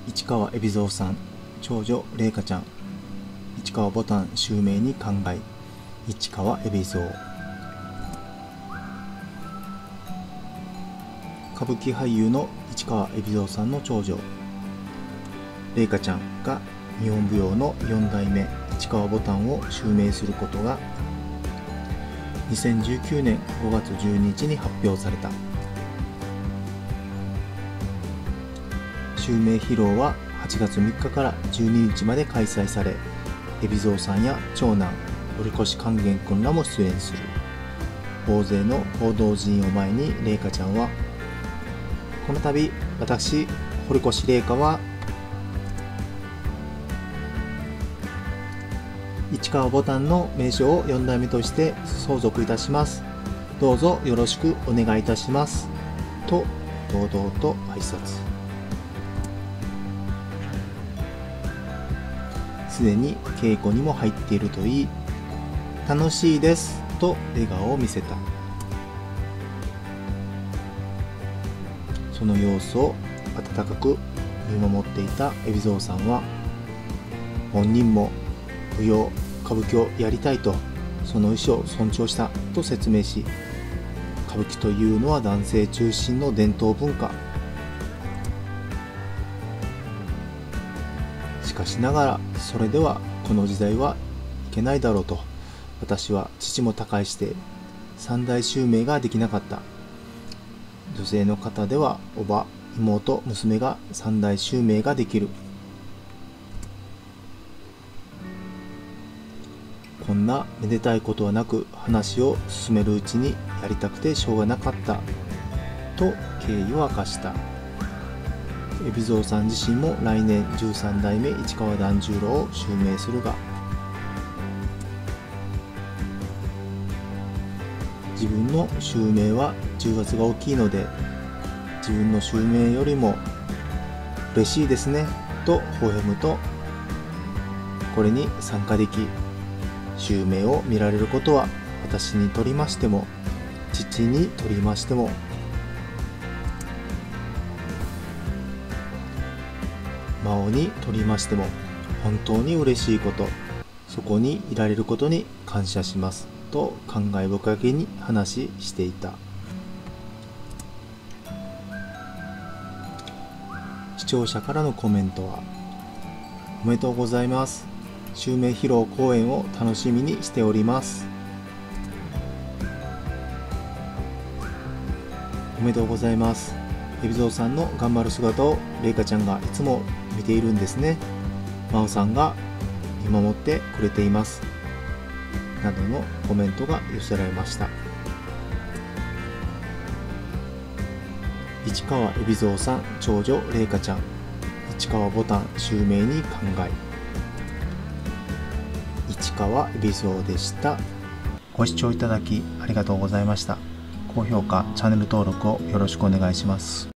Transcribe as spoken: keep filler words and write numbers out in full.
市川海老蔵さん、長女麗香ちゃん、市川ボタン襲名に感慨、市川海老蔵。歌舞伎俳優の市川海老蔵さんの長女麗香ちゃんが日本舞踊のよん代目市川ボタンを襲名することがにせんじゅうきゅうねんごがつじゅうににちに発表された。襲名披露ははちがつみっかからじゅうににちまで開催され、海老蔵さんや長男堀越勸玄君らも出演する。大勢の報道陣を前に麗香ちゃんは、この度私堀越麗香は市川ボタンの名称をよん代目として相続いたします。どうぞよろしくお願いいたしますと堂々と挨拶。すでに稽古にも入っているといい、楽しいですと笑顔を見せた。その様子を温かく見守っていた海老蔵さんは、本人も舞踊歌舞伎をやりたいとその意思を尊重したと説明し、歌舞伎というのは男性中心の伝統文化、しかしながらそれではこの時代はいけないだろうと、私は父も他界して三代襲名ができなかった。女性の方では叔母、妹、娘が三代襲名ができる。こんなめでたいことはなく、話を進めるうちにやりたくてしょうがなかったと経緯を明かした。海老蔵さん自身も来年じゅうさん代目市川團十郎を襲名するが、自分の襲名は重圧が大きいので、自分の襲名よりも嬉しいですねと微笑むと、これに参加でき、襲名を見られることは私にとりましても父にとりましても孫にとりましても本当に嬉しいこと、そこにいられることに感謝しますと感慨深げに話していた。視聴者からのコメントは、おめでとうございます。襲名披露公演を楽しみにしております。おめでとうございます。海老蔵さんの頑張る姿を麗香ちゃんがいつも見ているんですね。真央さんが見守ってくれています。などのコメントが寄せられました。市川海老蔵さん、長女麗香ちゃん、市川ボタン襲名に感慨。市川海老蔵でした。ご視聴いただきありがとうございました。高評価、チャンネル登録をよろしくお願いします。